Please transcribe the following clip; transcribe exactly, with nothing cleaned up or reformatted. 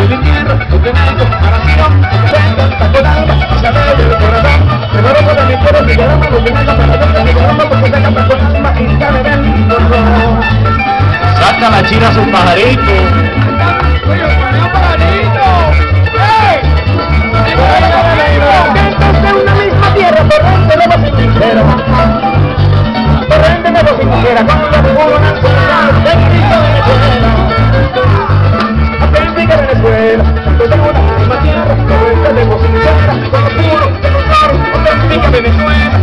del infierno, un tremendo maravilloso, canta con alma, la veo del corazón, me lo robo de mi cuerpo, mi alma, un tremendo maravilloso, mi alma, porque se canta con alma y sale del corazón. Saca la china su pajarito. ¡Oye, un pajarito! ¡Eh! Entonces una misma tierra, torrente de voz sincera, torrente de voz sincera, con la figura natural de Cristo Venezuela. Aprendí que Venezuela, entonces una misma tierra, torrente de voz sincera, con la figura natural de Cristo Venezuela.